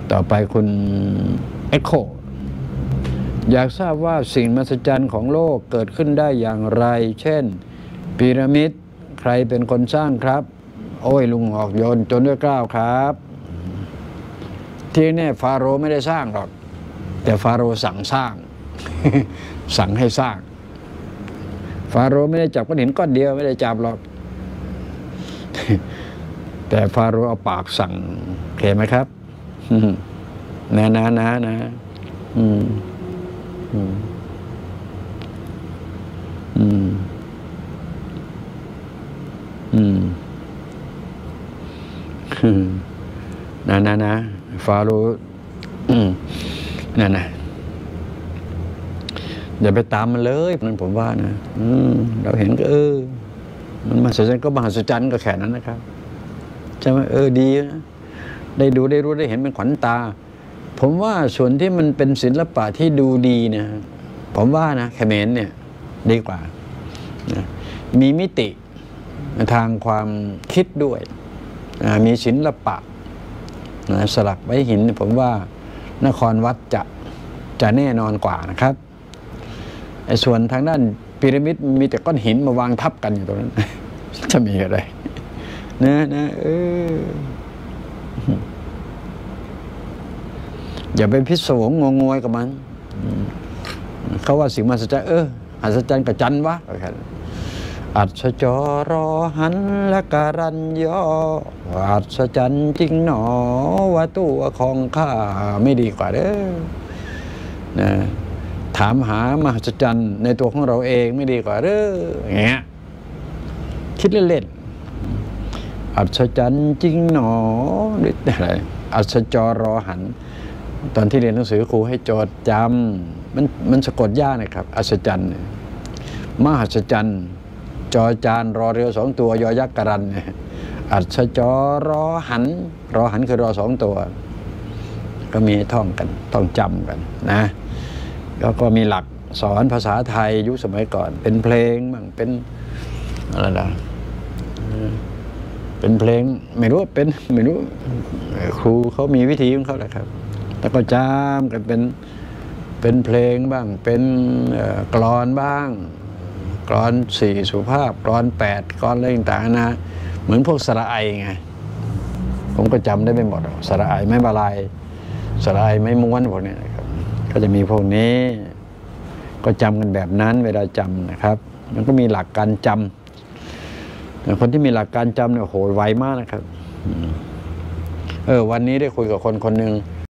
ต่อไปคุณเอ็กโคอยากทราบว่าสิ่งมหัศจรรย์ของโลกเกิดขึ้นได้อย่างไรเช่นพีระมิดใครเป็นคนสร้างครับโอ้ยลุงออกโยนจนด้วยเกล้าครับที่แน่ฟาโรห์ไม่ได้สร้างหรอกแต่ฟาโรห์สั่งสร้าง สั่งให้สร้างฟาโรห์ไม่ได้จับก้อนหินก้อนเดียวไม่ได้จับหรอก แต่ฟาโรห์เอาปากสั่งเห็นไหมครับ นะฟาโรห์นั่นนะอย่าไปตามมันเลยนั่นผมว่านะเราเห็นก็มันมหัศจรรย์ก็มหัศจรรย์ก็แค่นั้นนะครับใช่ไหมดีนะได้ดูได้รู้ได้เห็นเป็นขวัญตาผมว่าส่วนที่มันเป็นศิลปะที่ดูดีนะผมว่านะเขมรเนี่ยดีกว่านะมีมิติทางความคิดด้วยมีศิลปะนะสลักไว้หินผมว่านครวัดจะแน่นอนกว่านะครับไอ้ส่วนทางด้านพีระมิดมีแต่ก้อนหินมาวางทับกันอยู่ตรงนั้นจะมีอะไรนะอย่าไปพิศวงงงวยกับมันเขาว่าสิ่งมหัศจรรย์มหัศจรรย์กับจันวะอัศจรอหันและการันยออัศจรรย์จริงหนอว่าตัวของข้าไม่ดีกว่าเด้อนะถามหามหัศจรรย์ในตัวของเราเองไม่ดีกว่าเด้ออย่างเงี้ยคิดเล่นๆอัศจรรย์จริงหนอหรืออะไรอัศจรอหันตอนที่เรียนหนังสือครูให้โจทย์จำมันสะกดยากนะครับอัศจรรย์มหัศจรรย์จอจานรอเรือสองตัวยอยักษ์กรันอัศจรอหันรอหันคือรอสองตัวก็มีท่องกันต้องจำกันนะแล้วก็มีหลักสอนภาษาไทยยุคสมัยก่อนเป็นเพลงบ้างเป็นอะไรนะเป็นเพลงไม่รู้ครูเขามีวิธีของเขาแหละครับแล้วก็จำกันเป็นเพลงบ้างเป็นกลอนบ้างกลอน4สุภาพกลอน8กลอนอะไรต่างๆนะเหมือนพวกสระไอไงผมก็จำได้ไม่หมดสระไอไม้บาลายสระไอไม้ม้วนพวกนี้นะครับก็จะมีพวกนี้ก็จำกันแบบนั้นเวลาจำนะครับมันก็มีหลักการจำคนที่มีหลักการจำเนี่ยโหไวมากนะครับวันนี้ได้คุยกับคนหนึ่ง